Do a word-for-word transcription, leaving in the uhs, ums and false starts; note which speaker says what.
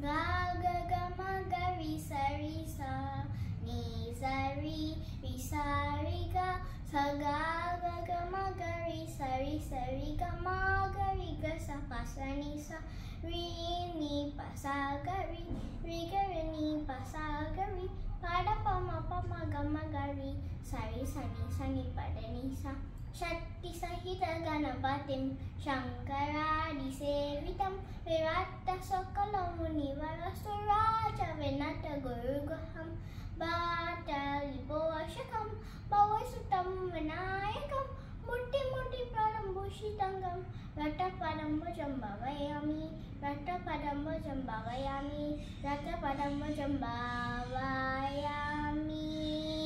Speaker 1: Ga ga ga ma ga ri sa ri sa. Ni sa ri ri sa ri ga. Sa ga ga ga ma ga ri sa ri sa ri ga ma ga ri ga sa pa sa ni sa. Ri ni pa sa ga ri. Ri ga ri ni pa sa ga ri. Pa da pa ma pa ma ga ma ga ri. Sa ri sa ni sa ni pa da ni sa. Shakti Sahita Ganapatim Shankaradi Sevitam Virata Sokalamuni Varasuraja Venata Guru Graham Bata Lipovashakam Bhavasutam Vinayakam Mutti Mutti Pradam Bushitangam Rata Padam Bhajam Bhavayami Rata Padam Bhajam Bhavayami Rata Padam Bhajam Bhavayami